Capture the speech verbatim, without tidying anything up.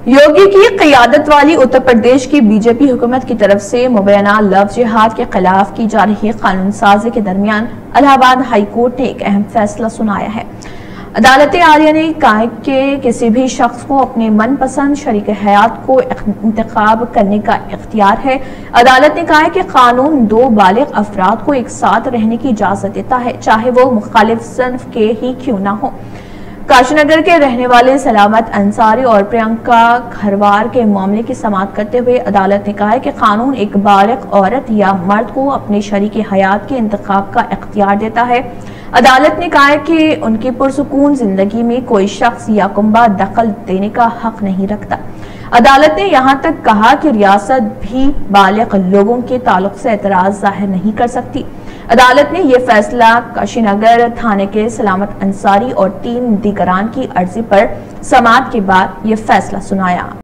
योगी की क़ियादत वाली उत्तर प्रदेश की बीजेपी हुकूमत की तरफ से मुबैना लव जिहाद के खिलाफ की जा रही कानून साजी के दरमियान इलाहाबाद हाई कोर्ट ने एक अहम फैसला सुनाया है। अदालत आलिया ने कहा कि किसी भी शख्स को अपने मनपसंद शरीक हयात को इंतखाब करने का इख्तियार है। अदालत ने कहा है कि कानून दो बालिग अफराद को एक साथ रहने की इजाजत देता है, चाहे वो मुखालिफ सिन्फ के ही क्यों ना हो। काशीनगर के रहने वाले सलामत अंसारी और प्रियंका खरवार के मामले की समाअत करते हुए अदालत ने कहा है कि कानून एक बालिग औरत या मर्द को अपने शरीक हयात के इंतखाब का इख्तियार देता है। अदालत ने कहा है कि उनकी पुरसुकून जिंदगी में कोई शख्स या कुंबा दखल देने का हक नहीं रखता। अदालत ने यहाँ तक कहा कि रियासत भी बालिग लोगों के ताल्लुक से एतराज जाहिर नहीं कर सकती। अदालत ने यह फैसला काशीनगर थाने के सलामत अंसारी और तीन दीगरान की अर्जी पर समाअत के बाद यह फैसला सुनाया।